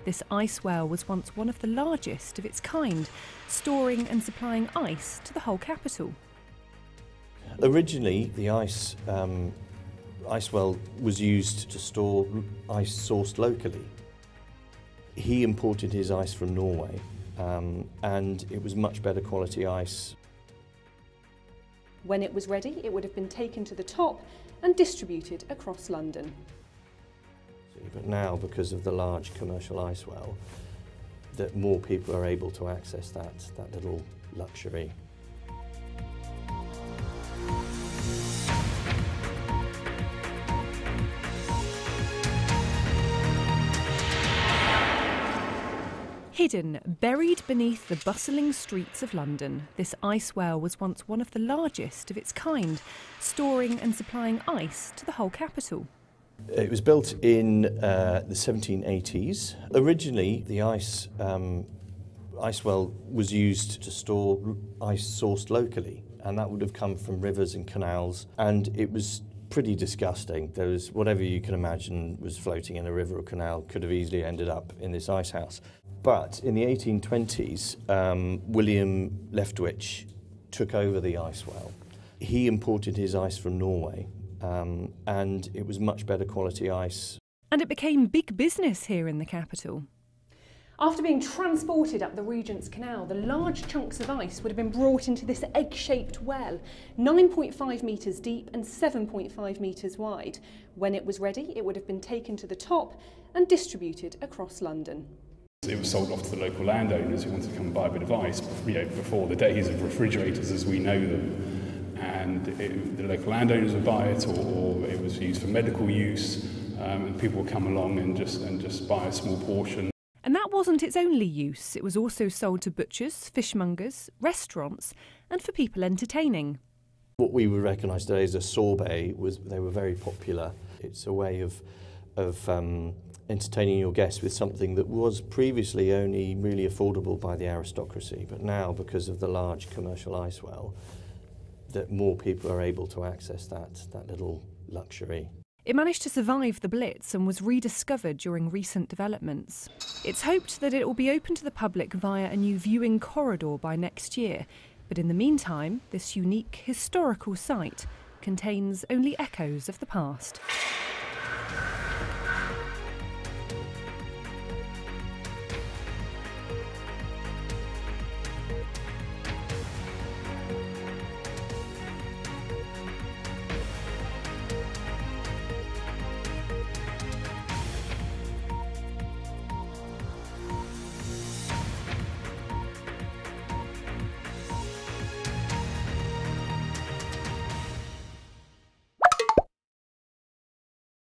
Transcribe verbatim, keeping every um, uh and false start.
this ice well was once one of the largest of its kind, storing and supplying ice to the whole capital. Originally, the ice, um, ice well was used to store ice sourced locally. He imported his ice from Norway, um, and it was much better quality ice. When it was ready, it would have been taken to the top and distributed across London. But now, because of the large commercial ice well, that more people are able to access that, that little luxury. Hidden, buried beneath the bustling streets of London, this ice well was once one of the largest of its kind, storing and supplying ice to the whole capital. It was built in uh, the seventeen eighties. Originally, the ice, um, ice well was used to store ice sourced locally, and that would have come from rivers and canals, and it was pretty disgusting. There was whatever you can imagine was floating in a river or canal could have easily ended up in this ice house. But in the eighteen twenties, um, William Leftwich took over the ice well. He imported his ice from Norway, um, and it was much better quality ice. And it became big business here in the capital. After being transported up the Regent's Canal, the large chunks of ice would have been brought into this egg-shaped well, nine point five metres deep and seven point five metres wide. When it was ready, it would have been taken to the top and distributed across London. It was sold off to the local landowners who wanted to come and buy a bit of ice, you know, before the days of refrigerators as we know them. And it, the local landowners would buy it, or, or it was used for medical use, um, and people would come along and just, and just buy a small portion. And that wasn't its only use. It was also sold to butchers, fishmongers, restaurants, and for people entertaining. What we would recognise today as a sorbet was they were very popular. It's a way of, of um, entertaining your guests with something that was previously only really affordable by the aristocracy, but now, because of the large commercial ice well, that more people are able to access that, that little luxury. It managed to survive the Blitz and was rediscovered during recent developments. It's hoped that it will be open to the public via a new viewing corridor by next year, but in the meantime, this unique historical site contains only echoes of the past.